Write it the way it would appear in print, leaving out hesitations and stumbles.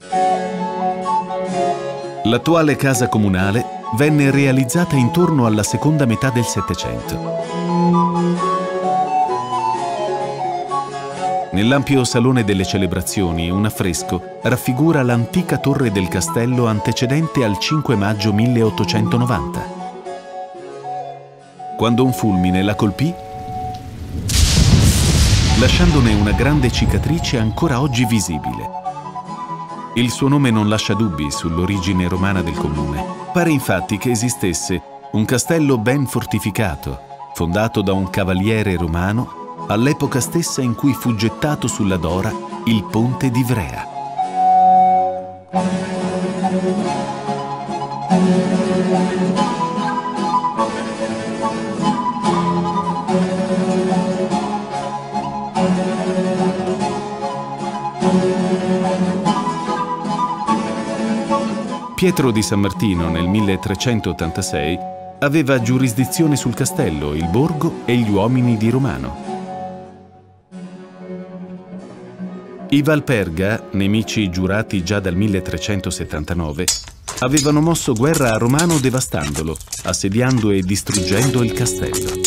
L'attuale casa comunale venne realizzata intorno alla seconda metà del Settecento. Nell'ampio salone delle celebrazioni, un affresco raffigura l'antica torre del castello antecedente al 5 maggio 1890, quando un fulmine la colpì, lasciandone una grande cicatrice ancora oggi visibile. Il suo nome non lascia dubbi sull'origine romana del comune. Pare infatti che esistesse un castello ben fortificato, fondato da un cavaliere romano all'epoca stessa in cui fu gettato sulla Dora il ponte di Ivrea. Pietro di San Martino nel 1386 aveva giurisdizione sul castello, il borgo e gli uomini di Romano. I Valperga, nemici giurati già dal 1379, avevano mosso guerra a Romano devastandolo, assediando e distruggendo il castello.